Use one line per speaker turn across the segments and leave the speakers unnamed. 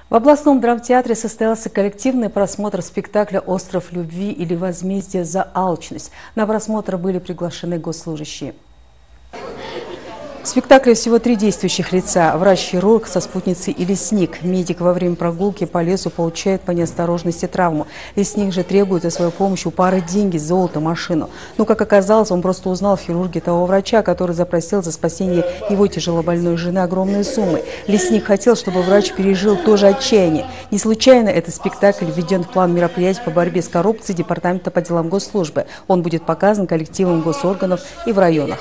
В областном драмтеатре состоялся коллективный просмотр спектакля «Остров любви» или «Возмездие за алчность». На просмотр были приглашены госслужащие. В спектакле всего 3 действующих лица. Врач-хирург со спутницей и лесник. Медик во время прогулки по лесу получает по неосторожности травму. Лесник же требует за свою помощь у пары деньги, золото, машину. Но, как оказалось, он просто узнал в хирурге того врача, который запросил за спасение его тяжелобольной жены огромные суммы. Лесник хотел, чтобы врач пережил то же отчаяние. Не случайно этот спектакль введен в план мероприятий по борьбе с коррупцией Департамента по делам госслужбы. Он будет показан коллективом госорганов и в районах.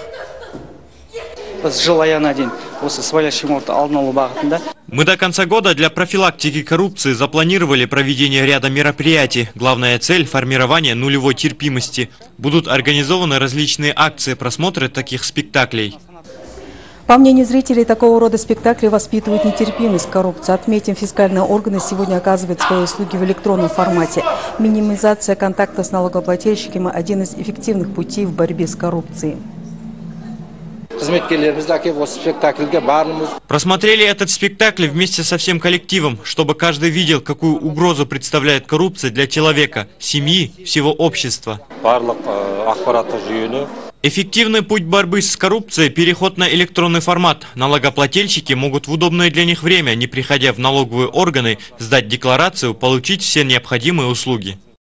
Мы до конца года для профилактики коррупции запланировали проведение ряда мероприятий. Главная цель – формирование нулевой терпимости. Будут организованы различные акции, просмотры таких спектаклей.
По мнению зрителей, такого рода спектакли воспитывают нетерпимость к коррупции. Отметим, фискальные органы сегодня оказывают свои услуги в электронном формате. Минимизация контакта с налогоплательщиками – один из эффективных путей в борьбе с коррупцией.
Просмотрели этот спектакль вместе со всем коллективом, чтобы каждый видел, какую угрозу представляет коррупция для человека, семьи, всего общества. Эффективный путь борьбы с коррупцией – переход на электронный формат. Налогоплательщики могут в удобное для них время, не приходя в налоговые органы, сдать декларацию, получить все необходимые услуги.